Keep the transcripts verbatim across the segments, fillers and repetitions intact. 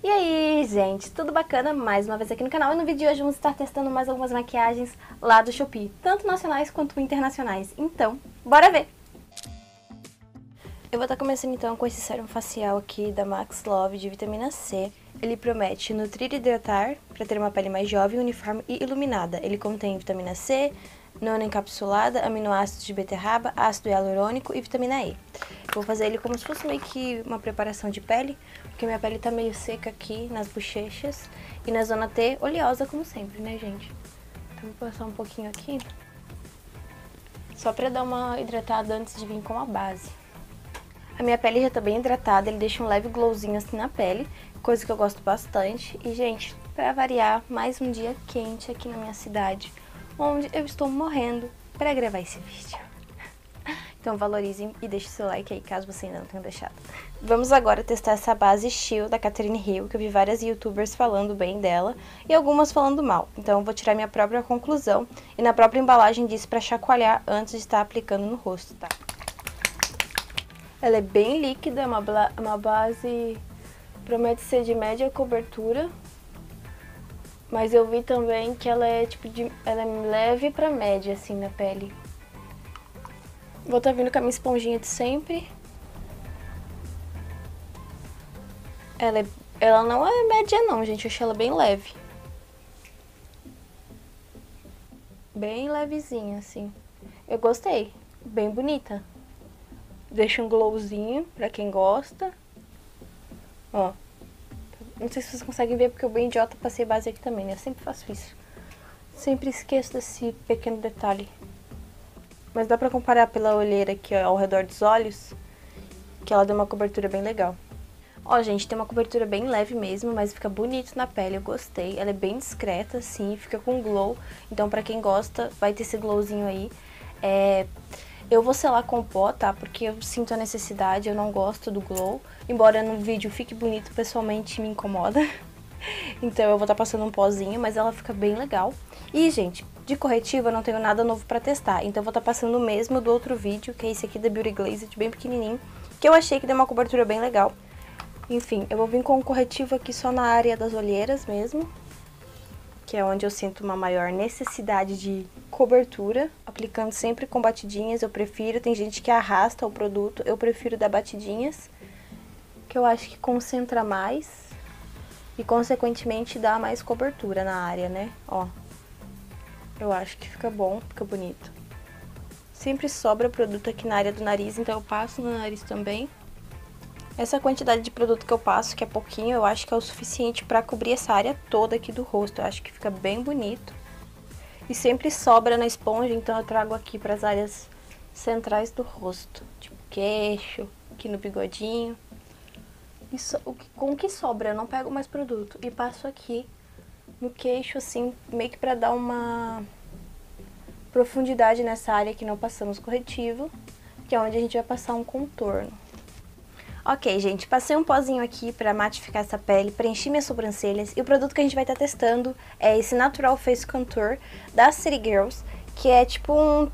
E aí, gente, tudo bacana? Mais uma vez aqui no canal. E no vídeo de hoje vamos estar testando mais algumas maquiagens lá do Shopee, tanto nacionais quanto internacionais. Então, bora ver! Eu vou estar começando então com esse sérum facial aqui da Max Love de vitamina C. Ele promete nutrir e hidratar para ter uma pele mais jovem, uniforme e iluminada. Ele contém vitamina C, nanoencapsulada, aminoácidos de beterraba, ácido hialurônico e vitamina E. Vou fazer ele como se fosse meio que uma preparação de pele, porque minha pele tá meio seca aqui nas bochechas e na zona T, oleosa como sempre, né, gente? Então vou passar um pouquinho aqui, só pra dar uma hidratada antes de vir com a base. A minha pele já tá bem hidratada, ele deixa um leve glowzinho assim na pele, coisa que eu gosto bastante. E, gente, pra variar, mais um dia quente aqui na minha cidade, onde eu estou morrendo pra gravar esse vídeo. Então valorizem e deixem seu like aí, caso você ainda não tenha deixado. Vamos agora testar essa base Shield da Catherine Hill, que eu vi várias youtubers falando bem dela e algumas falando mal. Então eu vou tirar minha própria conclusão e na própria embalagem diz pra chacoalhar antes de estar aplicando no rosto, tá? Ela é bem líquida, é uma, uma base, promete ser de média cobertura, mas eu vi também que ela é tipo de, ela é leve pra média assim na pele. Vou estar vindo com a minha esponjinha de sempre. Ela, é, ela não é média não, gente, eu achei ela bem leve. Bem levezinha, assim. Eu gostei, bem bonita. Deixa um glowzinho pra quem gosta. Ó. Não sei se vocês conseguem ver, porque eu bem idiota passei base aqui também, né? Eu sempre faço isso. Sempre esqueço desse pequeno detalhe. Mas dá pra comparar pela olheira aqui, ó, ao redor dos olhos, que ela dá uma cobertura bem legal. Ó, gente, tem uma cobertura bem leve mesmo, mas fica bonito na pele, eu gostei. Ela é bem discreta, assim, fica com glow. Então, pra quem gosta, vai ter esse glowzinho aí. É... Eu vou selar com pó, tá? Porque eu sinto a necessidade, eu não gosto do glow. Embora no vídeo fique bonito, pessoalmente me incomoda. Então eu vou estar passando um pozinho, mas ela fica bem legal. E, gente, de corretivo eu não tenho nada novo pra testar. Então eu vou estar passando o mesmo do outro vídeo, que é esse aqui da Beauty Glazed, bem pequenininho. Que eu achei que deu uma cobertura bem legal. Enfim, eu vou vir com um corretivo aqui só na área das olheiras mesmo, que é onde eu sinto uma maior necessidade de cobertura. Aplicando sempre com batidinhas, eu prefiro. Tem gente que arrasta o produto, eu prefiro dar batidinhas, que eu acho que concentra mais e, consequentemente, dá mais cobertura na área, né? Ó, eu acho que fica bom, fica bonito. Sempre sobra produto aqui na área do nariz, então eu passo no nariz também. Essa quantidade de produto que eu passo, que é pouquinho, eu acho que é o suficiente pra cobrir essa área toda aqui do rosto. Eu acho que fica bem bonito. E sempre sobra na esponja, então eu trago aqui pras áreas centrais do rosto. Tipo queixo, aqui no bigodinho. Isso, o que, com o que sobra, eu não pego mais produto. E passo aqui no queixo, assim, meio que pra dar uma profundidade nessa área que não passamos corretivo. Que é onde a gente vai passar um contorno. Ok, gente, passei um pozinho aqui pra matificar essa pele, preenchi minhas sobrancelhas. E o produto que a gente vai estar testando é esse Natural Face Contour da City Girls, que é tipo um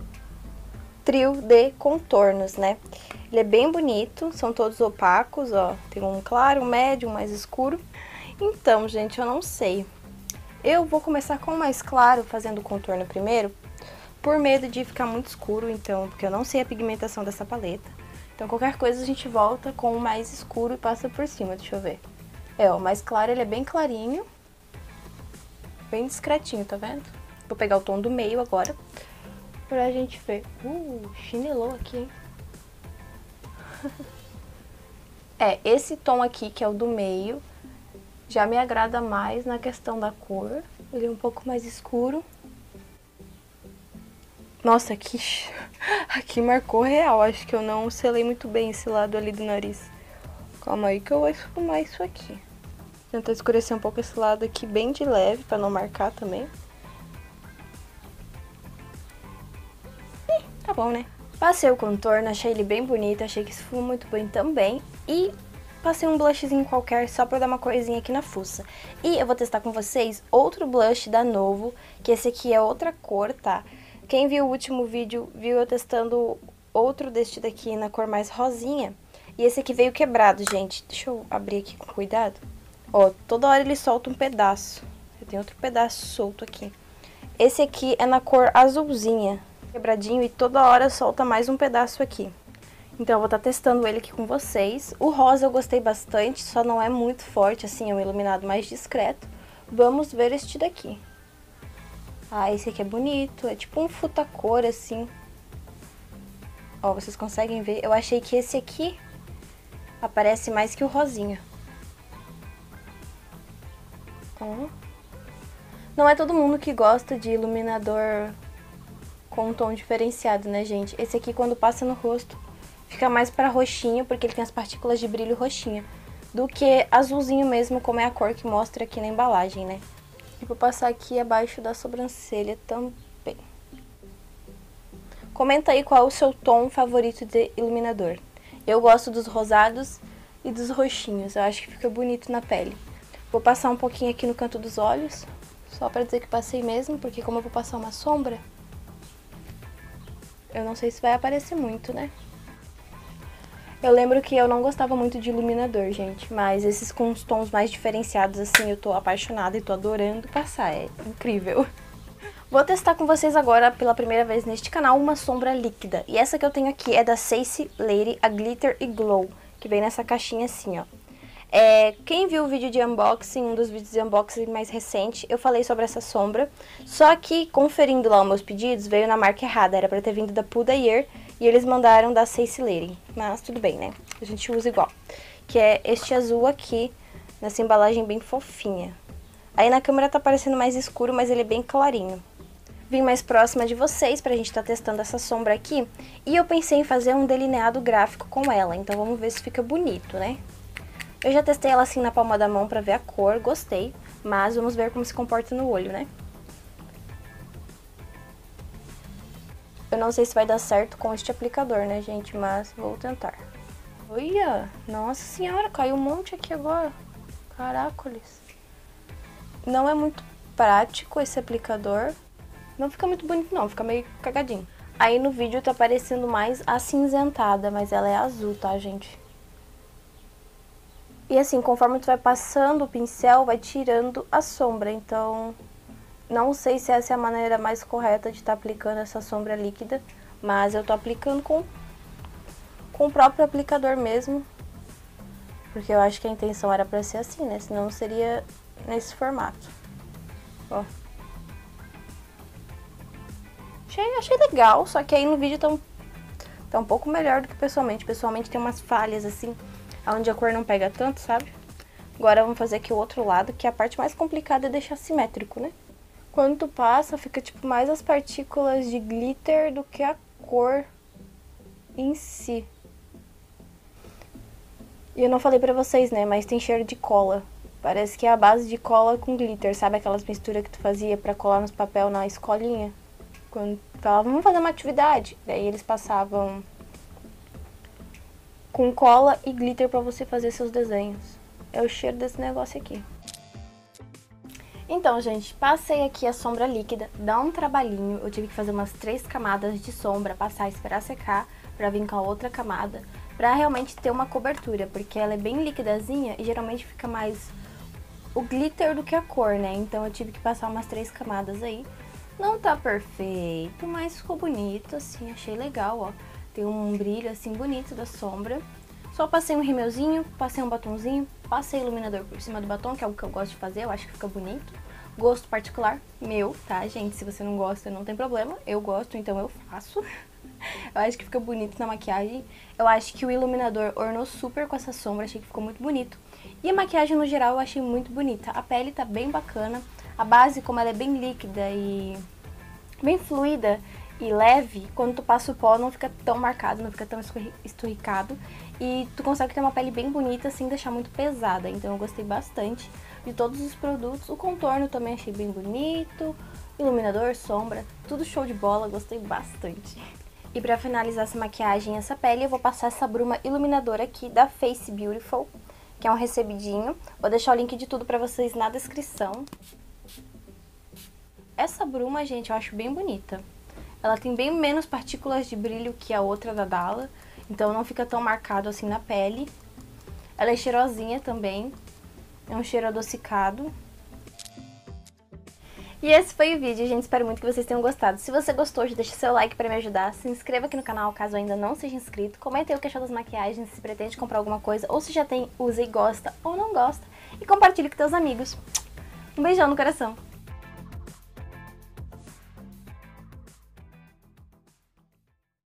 trio de contornos, né? Ele é bem bonito, são todos opacos, ó. Tem um claro, um médio, um mais escuro. Então, gente, eu não sei. Eu vou começar com o mais claro, fazendo o contorno primeiro, por medo de ficar muito escuro, então, porque eu não sei a pigmentação dessa paleta. Então, qualquer coisa a gente volta com o mais escuro e passa por cima, deixa eu ver. É, ó, o mais claro ele é bem clarinho, bem discretinho, tá vendo? Vou pegar o tom do meio agora, pra gente ver. Uh, chinelou aqui, hein? É, esse tom aqui, que é o do meio, já me agrada mais na questão da cor. Ele é um pouco mais escuro. Nossa, aqui, aqui marcou real. Acho que eu não selei muito bem esse lado ali do nariz. Calma aí que eu vou esfumar isso aqui. Tentar escurecer um pouco esse lado aqui bem de leve, pra não marcar também. Ih, tá bom, né? Passei o contorno, achei ele bem bonito, achei que esfuma muito bem também. E passei um blushzinho qualquer só pra dar uma coisinha aqui na fuça. E eu vou testar com vocês outro blush da Novo, que esse aqui é outra cor, tá? Quem viu o último vídeo viu eu testando outro deste daqui na cor mais rosinha. E esse aqui veio quebrado, gente. Deixa eu abrir aqui com cuidado. Ó, toda hora ele solta um pedaço. Eu tenho outro pedaço solto aqui. Esse aqui é na cor azulzinha, quebradinho, e toda hora solta mais um pedaço aqui. Então eu vou estar testando ele aqui com vocês. O rosa eu gostei bastante, só não é muito forte, assim, é um iluminado mais discreto. Vamos ver este daqui. Ah, esse aqui é bonito, é tipo um futa-cor, assim. Ó, vocês conseguem ver? Eu achei que esse aqui aparece mais que o rosinha. Ó. Não é todo mundo que gosta de iluminador com um tom diferenciado, né, gente? Esse aqui, quando passa no rosto, fica mais pra roxinho, porque ele tem as partículas de brilho roxinho, do que azulzinho mesmo, como é a cor que mostra aqui na embalagem, né? E vou passar aqui abaixo da sobrancelha também. Comenta aí qual é o seu tom favorito de iluminador. Eu gosto dos rosados e dos roxinhos, eu acho que fica bonito na pele. Vou passar um pouquinho aqui no canto dos olhos, só pra dizer que passei mesmo, porque como eu vou passar uma sombra, eu não sei se vai aparecer muito, né? Eu lembro que eu não gostava muito de iluminador, gente, mas esses com os tons mais diferenciados, assim, eu tô apaixonada e tô adorando passar, é incrível. Vou testar com vocês agora, pela primeira vez neste canal, uma sombra líquida. E essa que eu tenho aqui é da Sassy Lady, a Glitter e Glow, que vem nessa caixinha assim, ó. É, quem viu o vídeo de unboxing, um dos vídeos de unboxing mais recente, eu falei sobre essa sombra. Só que, conferindo lá os meus pedidos, veio na marca errada. Era pra ter vindo da Pull Year e eles mandaram da Sassy Lady. Mas tudo bem, né? A gente usa igual. Que é este azul aqui, nessa embalagem bem fofinha. Aí na câmera tá parecendo mais escuro, mas ele é bem clarinho. Vim mais próxima de vocês pra gente tá testando essa sombra aqui. E eu pensei em fazer um delineado gráfico com ela. Então vamos ver se fica bonito, né? Eu já testei ela assim na palma da mão pra ver a cor, gostei, mas vamos ver como se comporta no olho, né? Eu não sei se vai dar certo com este aplicador, né, gente, mas vou tentar. Olha, nossa senhora, caiu um monte aqui agora. Caracoles. Não é muito prático esse aplicador. Não fica muito bonito não, fica meio cagadinho. Aí no vídeo tá parecendo mais acinzentada, mas ela é azul, tá, gente? E assim, conforme tu vai passando o pincel, vai tirando a sombra. Então, não sei se essa é a maneira mais correta de estar aplicando essa sombra líquida. Mas eu tô aplicando com, com o próprio aplicador mesmo. Porque eu acho que a intenção era pra ser assim, né? Senão seria nesse formato. Ó. Achei, achei legal, só que aí no vídeo tá um, tá um pouco melhor do que pessoalmente. Pessoalmente tem umas falhas assim, onde a cor não pega tanto, sabe? Agora vamos fazer aqui o outro lado, que a parte mais complicada é deixar simétrico, né? Quando tu passa, fica tipo mais as partículas de glitter do que a cor em si. E eu não falei pra vocês, né? Mas tem cheiro de cola. Parece que é a base de cola com glitter, sabe? Aquelas misturas que tu fazia pra colar nos papel na escolinha. Quando falava, vamos fazer uma atividade. Daí eles passavam com cola e glitter pra você fazer seus desenhos. É o cheiro desse negócio aqui. Então, gente, passei aqui a sombra líquida, dá um trabalhinho. Eu tive que fazer umas três camadas de sombra, passar, esperar secar, pra vir com a outra camada, pra realmente ter uma cobertura, porque ela é bem liquidazinha e geralmente fica mais o glitter do que a cor, né? Então eu tive que passar umas três camadas aí. Não tá perfeito, mas ficou bonito, assim, achei legal, ó. Tem um brilho, assim, bonito da sombra. Só passei um rímelzinho, passei um batonzinho, passei iluminador por cima do batom, que é algo que eu gosto de fazer, eu acho que fica bonito. Gosto particular meu, tá, gente? Se você não gosta, não tem problema. Eu gosto, então eu faço. Eu acho que fica bonito na maquiagem. Eu acho que o iluminador ornou super com essa sombra, achei que ficou muito bonito. E a maquiagem, no geral, eu achei muito bonita. A pele tá bem bacana. A base, como ela é bem líquida e bem fluida e leve, quando tu passa o pó não fica tão marcado, não fica tão esturricado. E tu consegue ter uma pele bem bonita sem deixar muito pesada. Então eu gostei bastante de todos os produtos. O contorno também achei bem bonito. Iluminador, sombra, tudo show de bola, gostei bastante. E pra finalizar essa maquiagem e essa pele, eu vou passar essa bruma iluminadora aqui da Face Beautiful, que é um recebidinho. Vou deixar o link de tudo pra vocês na descrição. Essa bruma, gente, eu acho bem bonita. Ela tem bem menos partículas de brilho que a outra da Dalla, então não fica tão marcado assim na pele. Ela é cheirosinha também. É um cheiro adocicado. E esse foi o vídeo, gente. Espero muito que vocês tenham gostado. Se você gostou, já deixa seu like pra me ajudar. Se inscreva aqui no canal, caso ainda não seja inscrito. Comenta aí o que achou das maquiagens, se pretende comprar alguma coisa, ou se já tem, usa e gosta, ou não gosta. E compartilhe com seus amigos. Um beijão no coração.